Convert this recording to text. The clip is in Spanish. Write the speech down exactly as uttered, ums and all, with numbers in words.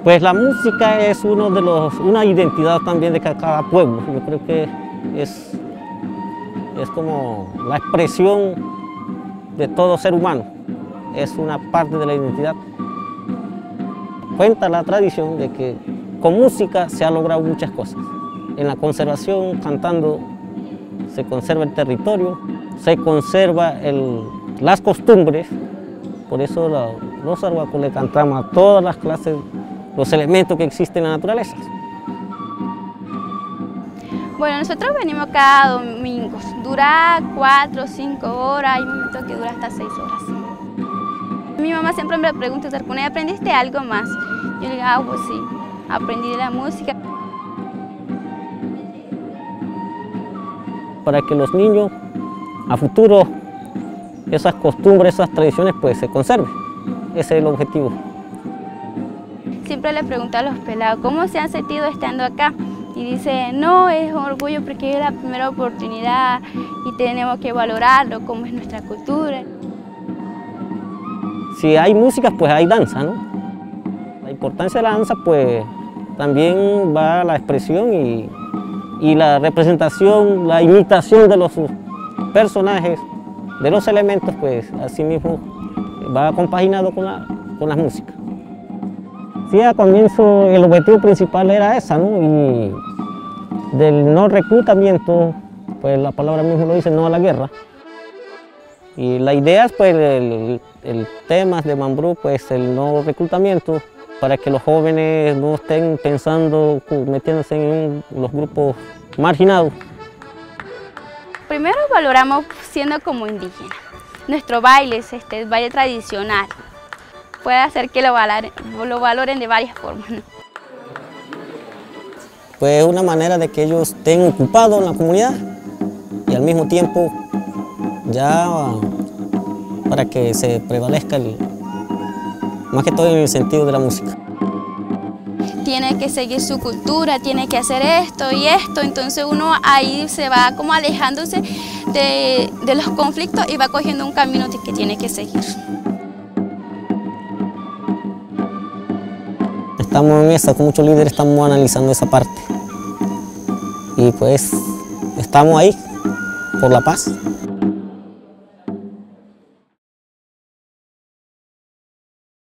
Pues la música es uno de los, una identidad también de cada pueblo. Yo creo que es, es como la expresión de todo ser humano. Es una parte de la identidad. Cuenta la tradición de que con música se ha logrado muchas cosas. En la conservación, cantando, se conserva el territorio, se conserva el, las costumbres. Por eso la, los arhuacos le cantamos a todas las clases, los elementos que existen en la naturaleza. Bueno, nosotros venimos cada domingo. Dura cuatro o cinco horas, hay momentos que dura hasta seis horas. Mi mamá siempre me pregunta, ¿Tarcuna, aprendiste algo más? Yo le digo, ah, pues sí, aprendí de la música. Para que los niños a futuro esas costumbres, esas tradiciones pues se conserven. Ese es el objetivo. Siempre le pregunto a los pelados, ¿cómo se han sentido estando acá? Y dice, no, es un orgullo porque es la primera oportunidad y tenemos que valorarlo, como es nuestra cultura. Si hay música, pues hay danza, ¿no? La importancia de la danza, pues también va la expresión y, y la representación, la imitación de los personajes, de los elementos, pues así mismo va compaginado con la, con las músicas. Sí, al comienzo el objetivo principal era esa, ¿no? Y del no reclutamiento, pues la palabra mismo lo dice, no a la guerra. Y la idea es, pues, el, el tema de Mambrú, pues, el no reclutamiento, para que los jóvenes no estén pensando, metiéndose en un, los grupos marginados. Primero valoramos siendo como indígenas. Nuestro baile es este, baile tradicional. Puede hacer que lo valoren, lo valoren de varias formas, ¿no? Pues es una manera de que ellos estén ocupados en la comunidad y al mismo tiempo ya para que se prevalezca, el, más que todo en el sentido de la música. Tiene que seguir su cultura, tiene que hacer esto y esto, entonces uno ahí se va como alejándose de, de los conflictos y va cogiendo un camino que tiene que seguir. Estamos en esa, con muchos líderes estamos analizando esa parte y pues estamos ahí por la paz.